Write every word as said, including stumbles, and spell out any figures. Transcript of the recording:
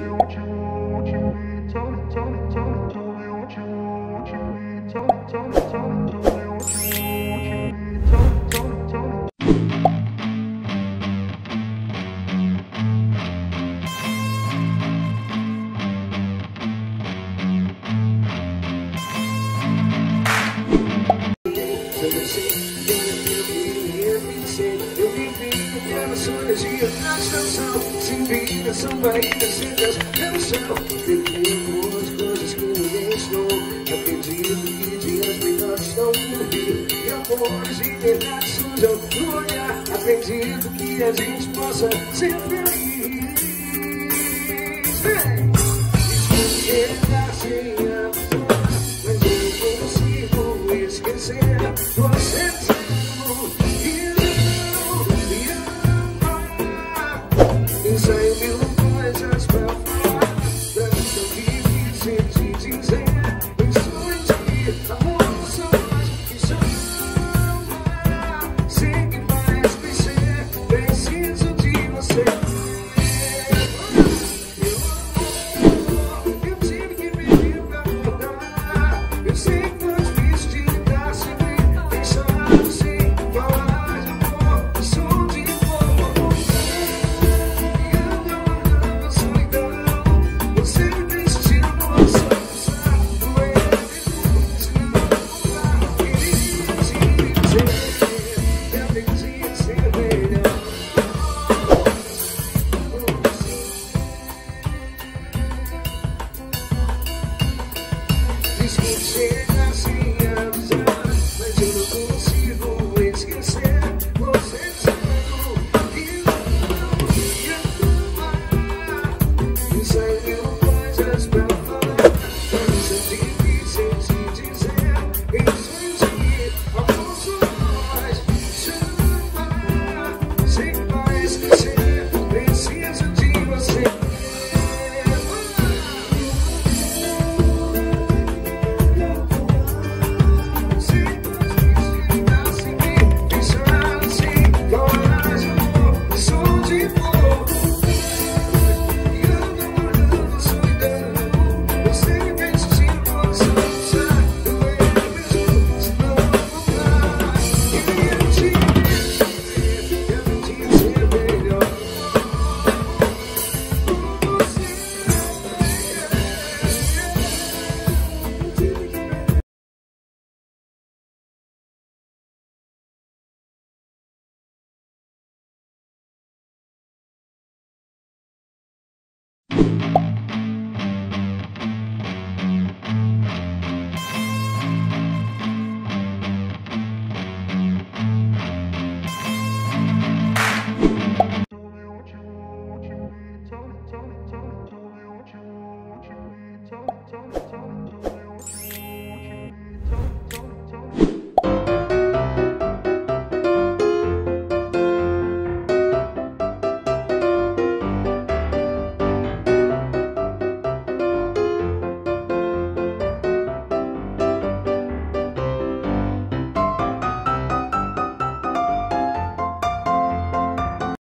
São barrigas secas pelo céu. Acredito coisas que ninguém ensinou. Acredito que dias melhores estão por vir. E amores e verdades surjam no olhar. Acredito que a gente possa ser feliz. Esquecer sem a pessoa, mas eu consigo esquecer. Você mesmo e eu, e eu ensaio mil coisas pra falar, tanto que difícil de dizer. Penso em ti, amor, são mais que chama. Sei que faz crescer, preciso de você. Eu tive que pedir pra acordar. Eu sei que foi difícil de ficar sem mim, fechado sem falar de amor. Eu sou de boa. Você me vestiu com a sua eu aprendi a ser melhor. Diz que chega assim.